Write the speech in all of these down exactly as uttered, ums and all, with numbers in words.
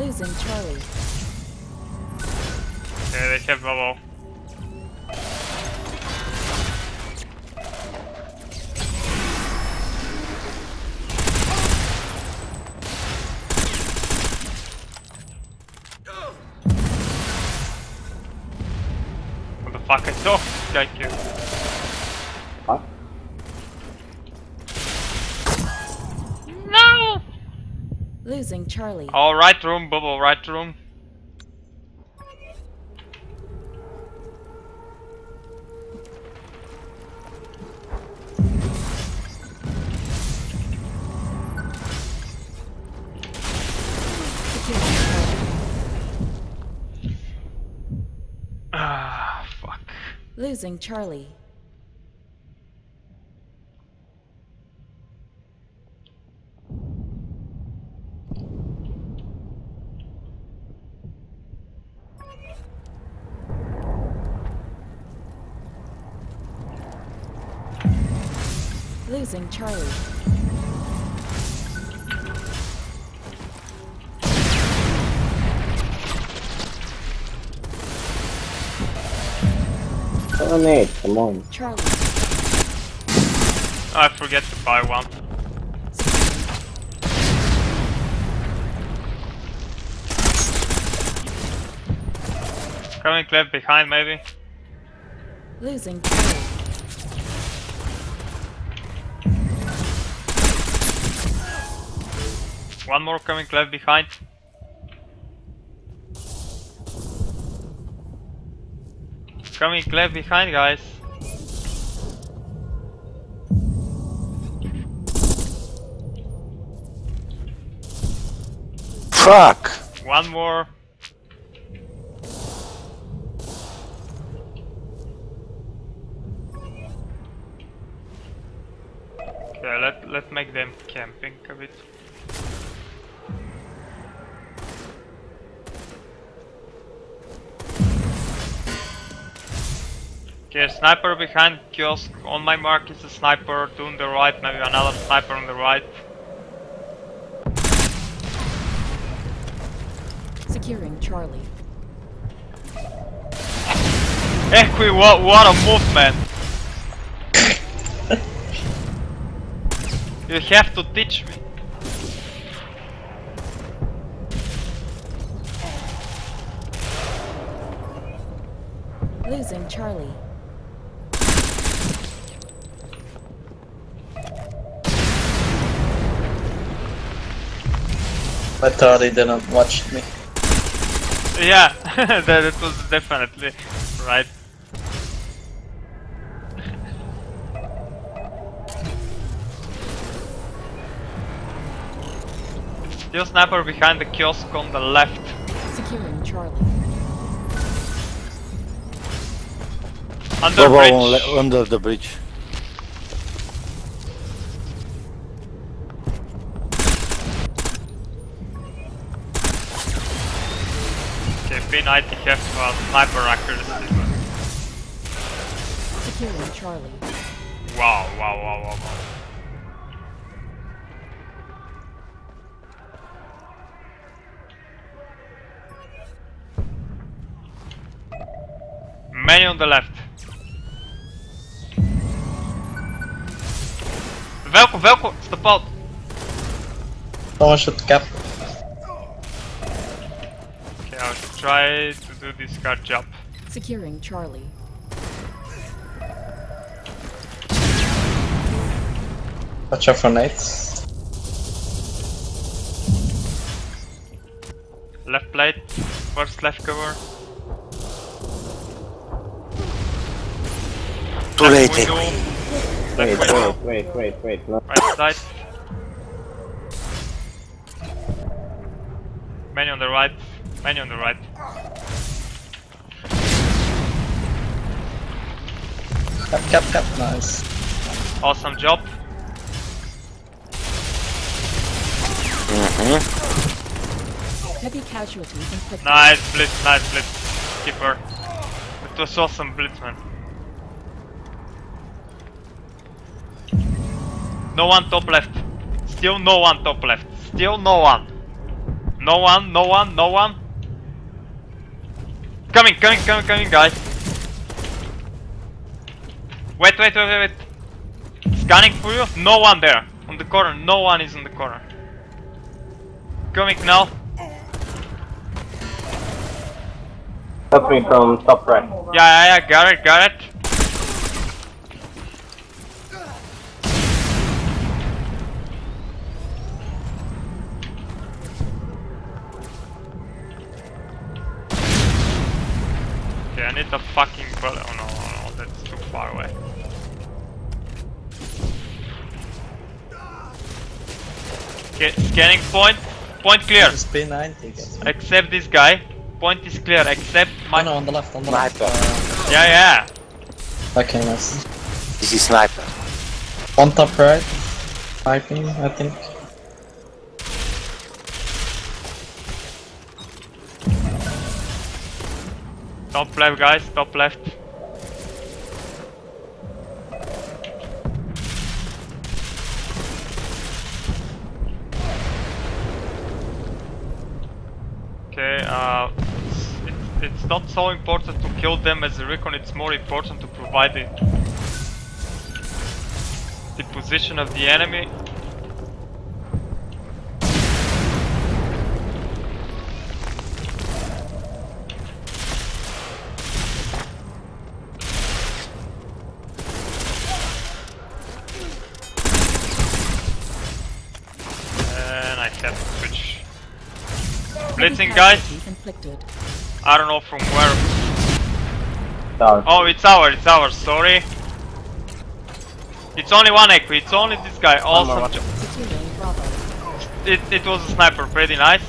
Losing Charlie. Okay, they have bubble. What the fuck, I saw this guy kill. What? No! Losing Charlie. Oh, right room, bubble, right room. Ah, fuck. Losing Charlie. Losing Charlie. Serenade, come on. Charlie. I forget to buy one. Coming left behind, maybe. Losing Charlie. One more coming left behind. Coming left behind, guys. Fuck! One more. Okay, let let's make them camping a bit. Okay, sniper behind kiosk. On my mark is a sniper. To the right, maybe another sniper on the right. Securing Charlie. Equi, what what a move, man! You have to teach me. Losing Charlie. I thought he didn't watch me. Yeah, that it was definitely right. Still sniper behind the kiosk on the left. Securing Charlie. Under Bubble bridge. on under the bridge. Okay, P ninety have uh, sniper accuracy. Securing Charlie. Wow, wow, wow, wow, wow. Many on the left. Velko, Velko, step out. Someone should cap. Okay, I'll try to do this card jump. Securing Charlie. Watch out for nades. Left plate, first left cover. Too Left late, window, Equi. left Wait, window, wait, wait, wait, wait. No. right side. Many on the right, many on the right. Cap, cap, cap. Nice. Awesome job. Mm-hmm. Heavy casualties inflicted. Nice blitz, nice blitz. Keeper. It was awesome blitz, man. No one top left. Still no one top left. Still no one. No one, no one, no one. Coming, coming, coming, coming, guys. Wait, wait, wait, wait, wait. Scanning for you. No one there. On the corner. No one is on the corner. Coming now. Help me from top right. Yeah, yeah, yeah. Got it, got it. Okay, I need the fucking bullet. Oh no, no, no, that's too far away. Okay, scanning point. Point clear. It's P ninety. Guys. Except this guy. Point is clear, except my. Oh no, on the left, on the Sniper. left. Uh, Yeah, yeah. okay, nice. This is sniper. On top right. Sniping, I think. Top left, guys. Top left. Okay, uh, it's, it's, it's not so important to kill them as a recon, it's more important to provide the, the position of the enemy. And I have to switch. Blitzing, guys. Casualties inflicted. I don't know from where. Tower. Oh, it's ours, it's ours, sorry. It's only one equi, it's only this guy. Awesome job. Securing Bravo. It, it was a sniper, pretty nice.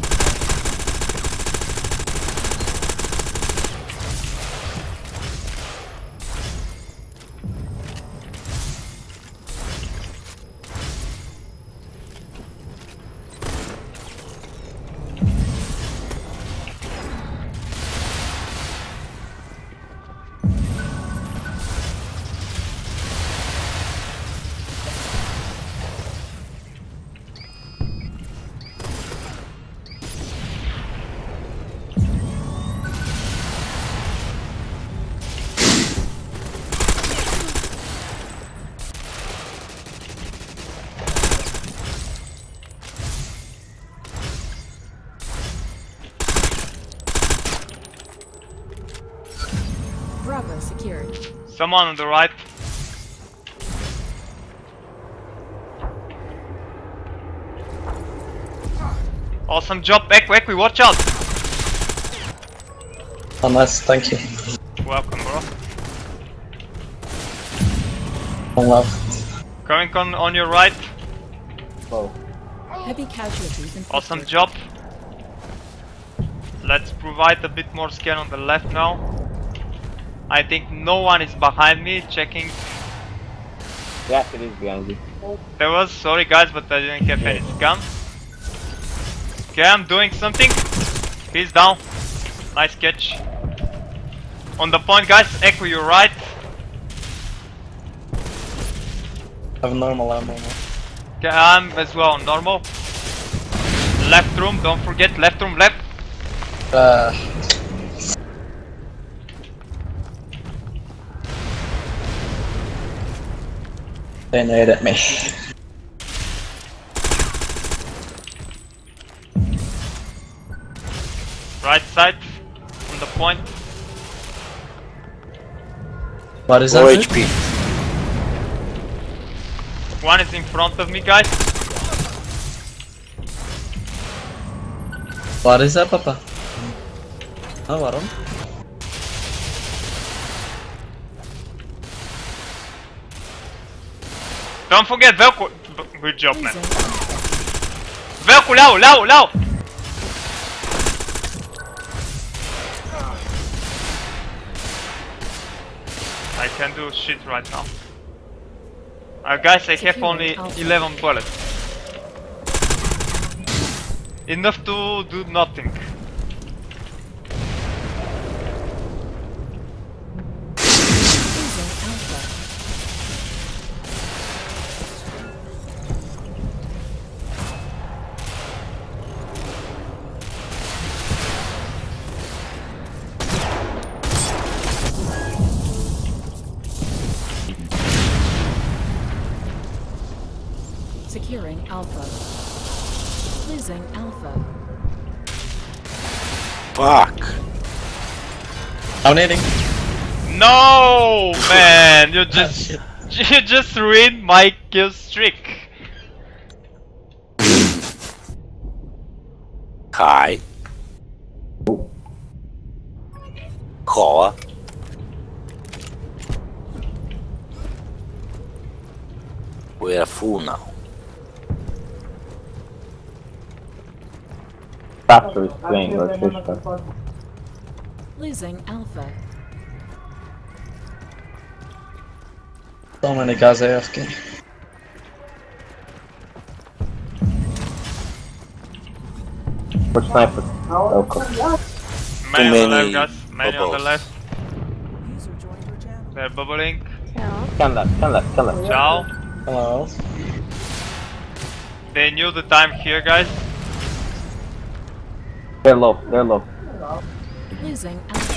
Bravo secured. Someone on the right. Awesome job, Equi, Equi, watch out! Oh nice, thank you. Welcome, bro. On left. Coming on, on your right. Whoa. Heavy casualties inflicted. Awesome job. Let's provide a bit more scan on the left now. I think no one is behind me, checking. Yes, it is behind you. There was, sorry guys, but I didn't have any scan. Okay, I'm doing something. He's down. Nice catch. On the point, guys. Equi, you're right. Have normal ammo now. Okay, I'm as well on normal. Left room, don't forget. Left room, left. Uh, they nade at me. Right side. On the point. What is that? Low dude? H P. One is in front of me, guys. What is that, Papa? Oh, waarom? Don't forget Velko. Good job, man. Zone alpha. Velko, low, low, low. I can't do shit right now. Uh, guys, I have only eleven bullets. Enough to do nothing. Zone alpha. Securing Alpha. Losing Alpha. Fuck. Dominating. No, man, you just you just ruined my kill streak. Hi. Khó. We are full now. Raptor is playing or Trishka. Losing Alpha. So many guys A F K. Which sniper? Okay. Many on the many left, guys. Many on the bubbles. left. They're bubbling. Scan left, scan left, scan left. Ciao. Hello. They knew the time here, guys. They're low, they're low. Losing Alpha.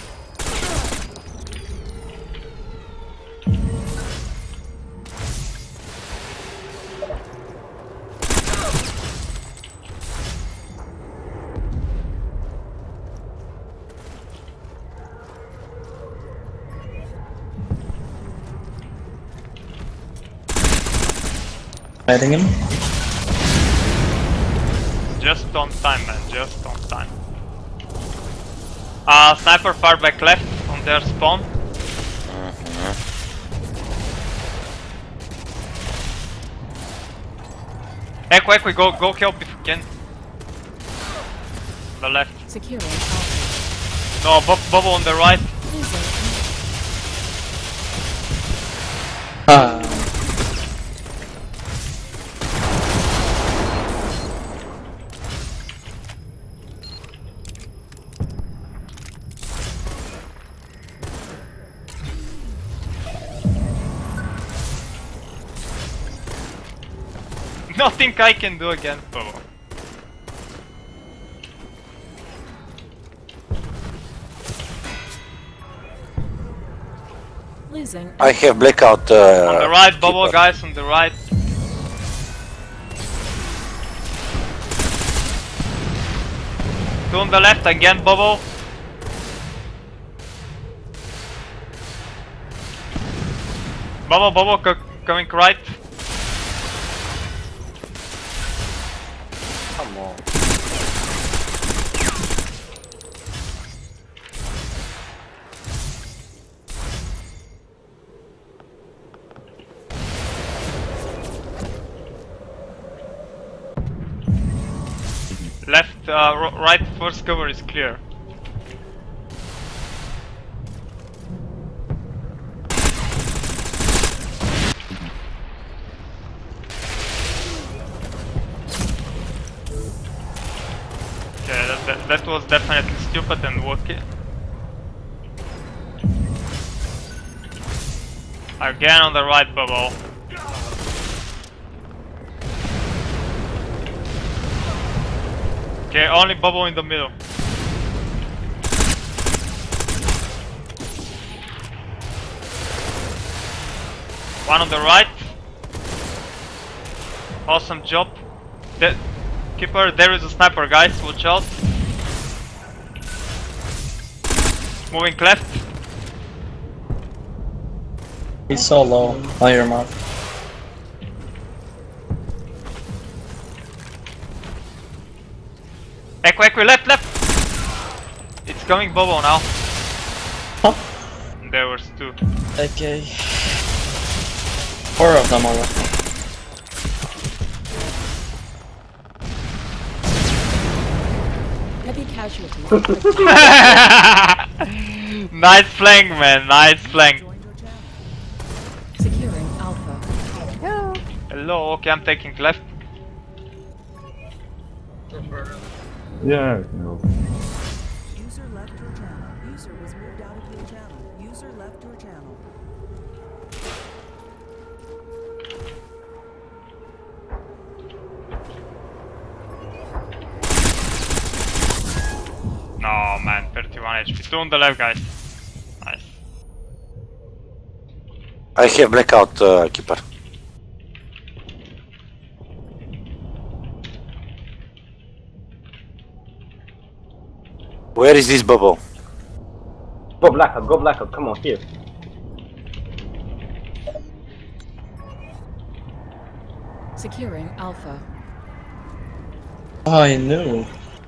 Fighting him. Just on time, man. Just on time. Uh, sniper far back left on their spawn. Echo, Echo, go, go help if you can. The left. Securing Alpha. No, bu bubble on the right. Losing Ah. Nothing I can do against bubble. Losing I have blackout. Uh, On the right, bubble, keeper. guys, on the right. Two on the left, again, bubble. Bubble, bubble, co coming right. Come on. Left, uh, r right, first cover is clear. Okay, that, that, that was definitely stupid and wacky. Again on the right, bubble. Okay, only bubble in the middle. One on the right. Awesome job. The keeper, there is a sniper, guys. Watch out. Moving left. He's so low. On your mark. Echo, echo, left, left. It's coming bubble now. Huh? There was two. Okay. Four of them are left. Heavy casualties. Nice flank, man. Nice flank. Securing Alpha. Hello. Okay, I'm taking left. Yeah, no. User left your channel. User was moved out of your channel. User left your channel. No, man. thirty-one H P. Two on the left, guys. Nice. I have blackout uh, keeper. Where is this bubble? Go blackout, go blackout, come on, here. Securing Alpha. Oh, I knew.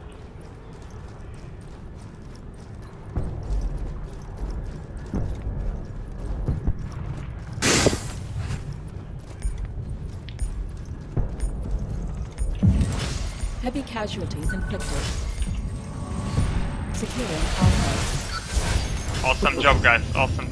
Heavy casualties inflicted. Securing Alpha. Awesome job, guys. Awesome.